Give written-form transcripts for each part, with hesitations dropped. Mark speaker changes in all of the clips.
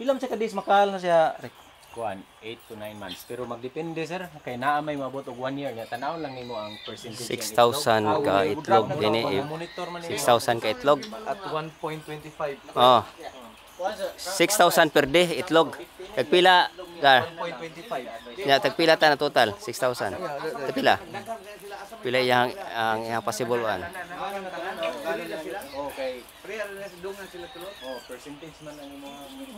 Speaker 1: Pilam sa kadis makal na siya.
Speaker 2: Kuan 8 to 9 months pero magdepende sir kay naa may mabot og 1 year nya tanaw lang nimo ang percentage
Speaker 3: 6,000 ka itlog dinhi. 6,000 ka itlog
Speaker 1: At 1.25.
Speaker 3: oh 6,000 per day itlog tagpila gar
Speaker 1: 1.25.
Speaker 3: nya tagpila ta na total 6,000 tagpila pila ang possible one
Speaker 2: okay oh percentage man ang imo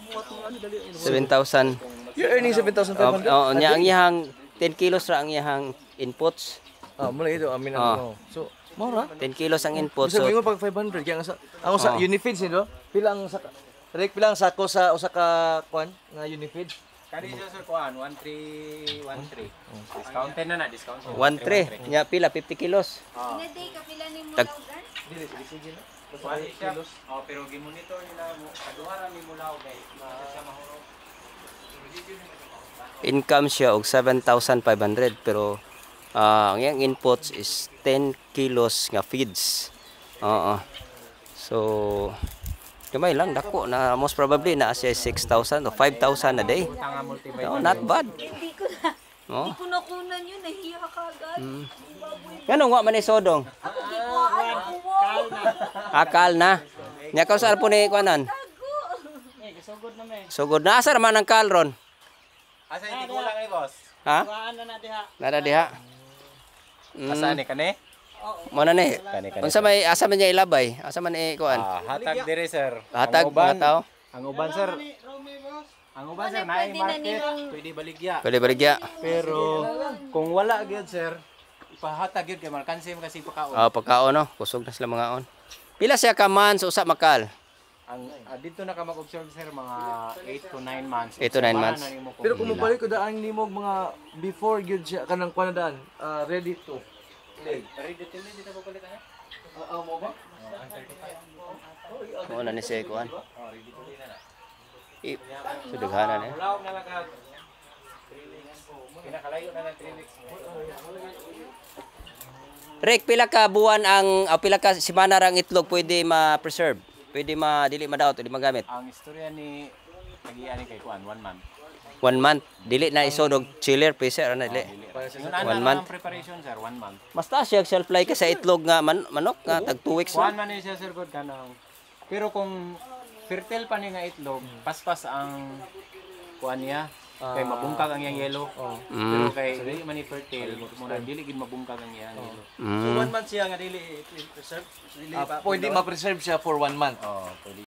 Speaker 3: 7,000
Speaker 1: You're earning 7,500.
Speaker 3: oh nya ang iyang 10 kilos ra ang iyang inputs
Speaker 1: Mula ito amin
Speaker 3: Oh.
Speaker 1: ang so mura.
Speaker 3: 10 kilos ang inputs
Speaker 1: Sa
Speaker 3: so
Speaker 1: mo pag 500 kaya nga sa ako sa Unifeed nido. Pila ang sa Rek pila ang sako sa usa ka kwan nga Unifeed.
Speaker 2: kani siya sir kuan 1313 discounted na discounted
Speaker 3: 1.3 nya pila 50 kilos
Speaker 4: Inaday ka pila ni mo
Speaker 3: Tag-
Speaker 4: laugan?
Speaker 1: Dili sige na.
Speaker 2: Kuan siya oh pero gimonitor nila mo kaduha ra nimo law kay siya mahurot
Speaker 3: income siya og 7,500 pero ang iyang inputs is 10 kilos nga feeds. Oo. So gamay lang dako na most probably na siya 6,000 o 5,000 a day.
Speaker 2: tanga multivitamin
Speaker 3: No, not bad.
Speaker 4: Hindi ko na.
Speaker 3: Oh.
Speaker 4: Hindi ko nakunan yun. Nahiya ka agad.
Speaker 3: Ngano wa man ni sodong?
Speaker 4: Hindi ko ano.
Speaker 3: Akal na. Nya ka sa po ni kuanan. Sugod na asa man ang kalron.
Speaker 2: asa hindi kulang ay boss
Speaker 3: Ha? Nada diha.
Speaker 2: asa ni kani
Speaker 3: Mo na ni.
Speaker 2: Kani.
Speaker 3: Unsa may asa man niya ilabay? Asa man ni kuan?
Speaker 2: hatag dire sir
Speaker 3: Hatag
Speaker 2: Ang uban-
Speaker 3: mga tao.
Speaker 2: ang uban sir ang uban sir naay
Speaker 4: Pwede na
Speaker 2: market
Speaker 4: nilang-
Speaker 2: pwede baligya
Speaker 3: Pwede baligya.
Speaker 2: pero kung wala gyud sir ipahatag gyud kay markanse kasi pakaon
Speaker 3: Pagkaon no, kusog na sila mga on. Pila siya ka man sa usa makal?
Speaker 2: ang dito na ka mag-observe sir mga 8 to 9 months
Speaker 3: 8 to 9 months.
Speaker 1: Pero kung mabalik ko daan nimo mga before gyud siya kanang kwan na daan ready to.
Speaker 2: ready dito ko palit ha
Speaker 1: Mo ba?
Speaker 3: Mo na ni siya kuan. Sudaghanan eh.
Speaker 2: Ulaw na lang ka 3 weeks pinakalayo na lang 3 weeks
Speaker 3: Rek, pila ka buwan ang pila ka semana rang itlog pwede ma-preserve? Pwede dili madaot, dili magamit.
Speaker 2: ang istorya ni nagiani kay kuan 1 month
Speaker 3: 1 month, dili na isodog chiller, freezer ana dili.
Speaker 2: yun
Speaker 3: 1
Speaker 2: ana
Speaker 3: month.
Speaker 2: ang preparation sir 1 month
Speaker 3: Mas taas siya shelf life ka sa itlog nga manok nga tag 2 weeks
Speaker 2: kuan
Speaker 3: na.
Speaker 2: man ni siya sir good kanang pero kung fertile pa ni nga itlog paspas ang kuan niya kay mabungkag ang iyang yellow pero kay dili man ni fertile muna dili gid mabungkag ang iyang yellow
Speaker 1: So 1 month siya nga dili preserve. Dili pwede ma-preserve siya for 1 month.
Speaker 2: oh pwede